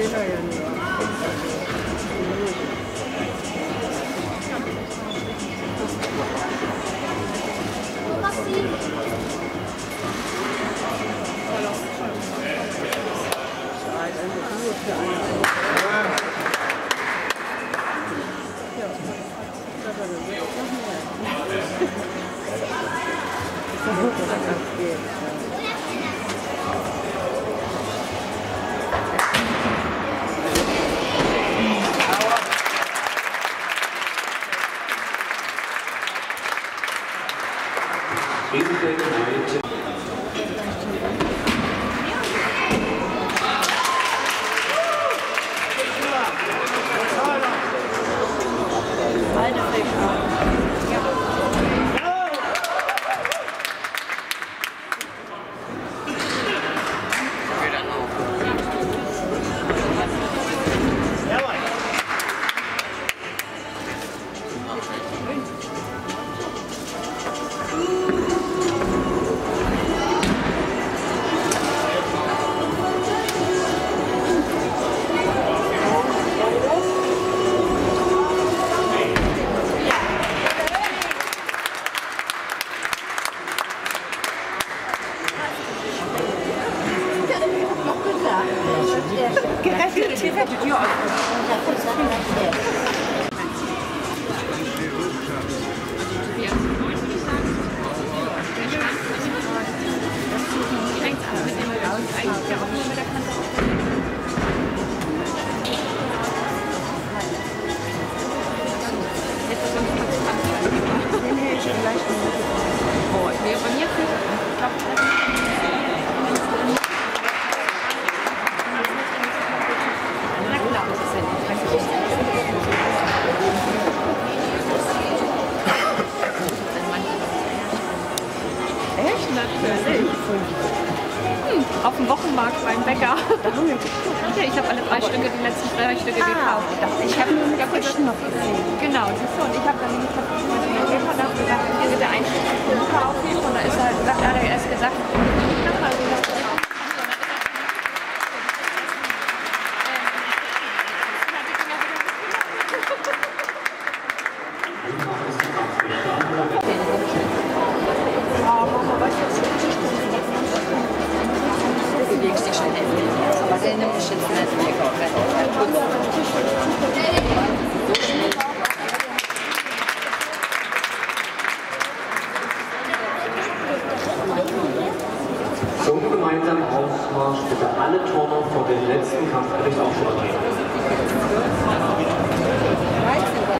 Auf dem Wochenmarkt beim Bäcker. Ja, ich habe alle 3 Stücke, die letzten 3 Stücke gekauft. Ich habe noch gesehen. Genau, siehst du, und ich habe dann mit dem Käfer gesagt, hier bitte ein Stück für Luca aufheben. Und da ist er, hat er erst gesagt, Zum gemeinsamen Aufmarsch bitte alle Turner vor dem letzten Kampfgericht aufstehen.